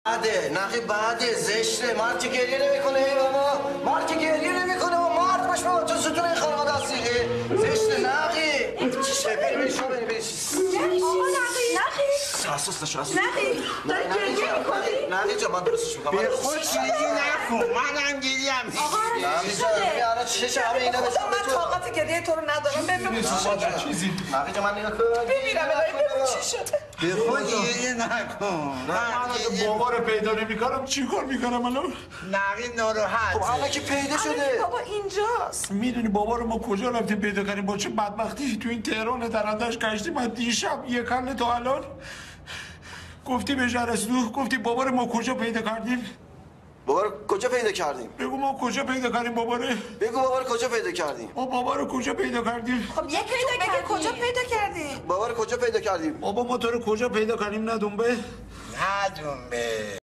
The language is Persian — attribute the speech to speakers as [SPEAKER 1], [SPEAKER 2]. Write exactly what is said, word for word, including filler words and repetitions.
[SPEAKER 1] بعده نقی بعده زشته مرد که گریه نمیکنه بابا مرد که گریه نمیکنه و مرد باش بابا تو ستون این خانواده هستی زشته نقی چی شده؟ بریم شما بریم بریم
[SPEAKER 2] آقا نقی نقی
[SPEAKER 1] حساس نشو حساس
[SPEAKER 2] نقی داری گریه میکنی؟
[SPEAKER 1] نقی جا من درستش میکنم
[SPEAKER 3] به خود گریه نکن منم گریه هم
[SPEAKER 2] آقا
[SPEAKER 1] نقی جا الان چه چه همه اینا بشم
[SPEAKER 2] من طاقت گریه تو رو ندارم ببینم چی شده
[SPEAKER 1] چیزی نقی جا من نگاه کن
[SPEAKER 2] ببینم الهی ببین چی شده
[SPEAKER 3] به خود گریه نکن
[SPEAKER 4] من بابا رو پیدا نمیکنم چی کار میکنم الان؟
[SPEAKER 3] نقی ناراحت
[SPEAKER 1] خب الان که پیدا شده
[SPEAKER 2] بابا اینجاست
[SPEAKER 4] میدونی بابا رو ما کجا رفتیم پیدا کردیم با چه بدبختی تو این تهران درندش گشتیم از دیشب یک کله تا الان گفتی به جرسدو گفتی بابا رو ما کجا پیدا کردیم
[SPEAKER 1] بابا رو کجا پیدا کردیم
[SPEAKER 4] بگو ما کجا پیدا کردیم بابا رو
[SPEAKER 1] بگو بابا رو کجا پیدا کردیم
[SPEAKER 4] ما بابا رو کجا پیدا کردیم
[SPEAKER 2] خب یکی تو بگه کجا پیدا کردی
[SPEAKER 1] بابا رو کجا پیدا کردیم
[SPEAKER 4] بابا ما تو رو کجا پیدا کردیم نه دنبه
[SPEAKER 3] نه دنبه